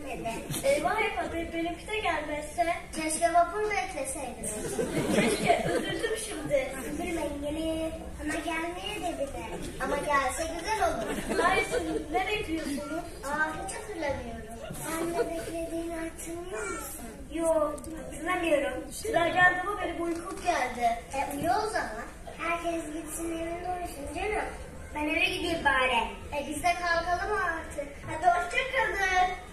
gelmedi. Eyvah eyvah, benimki de gelmezse. Keşke vapur bekleseydiniz. Keşke, üzüldüm şimdi. Üzülmeyin, gelir. Ama gelmeye de bilir. Ama gelse güzel olur. Hayırsın, ne bekliyorsunuz? Hiç hatırlamıyorum. Sen ne beklediğini hatırlıyor musun? Yok, hatırlamıyorum. Sıra geldi ama benim uykum geldi. Uyu o zaman. Herkes gitsin evinde uyusun canım. Ben eve gideyim bari. Biz de kalkalım artık. Hadi hoşça kalın.